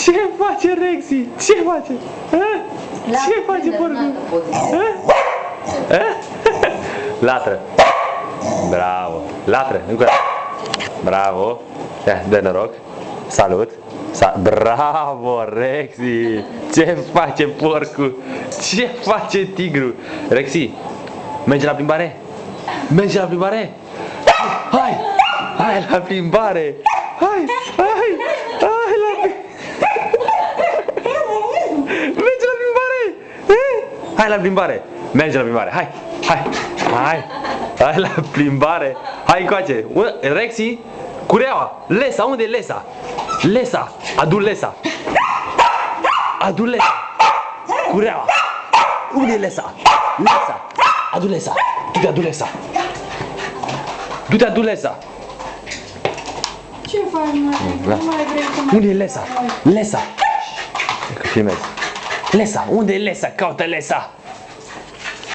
Ce face Rexy? Ce face? Ce face porcul? Latră. Bravo. Latră. Încă o dată. Bravo. Ia, dă noroc. Salut. Bravo, Rexy. Ce face porcul? Ce face tigru? Rexy, mergi la plimbare? Mergi la plimbare? Hai! Hai la plimbare! Hai! Hai! Hai la plimbare! Mergi la plimbare! Hai la plimbare! Mergi la plimbare! Hai! Hai! Hai! Hai la plimbare! Hai încoace! Rexy, cureaua! Lesa! Unde e Lesa? Lesa! Adu Lesa! Adu Lesa! Cureaua! Unde e Lesa? Lesa! Adu Lesa! Du-te, adu Lesa! Du-te, adu Lesa! Ce faci, mă? Nu mai vrei să mai... Unde e Lesa? Lesa! Că filmez. Lesa! Unde e Lesa? Caută Lesa!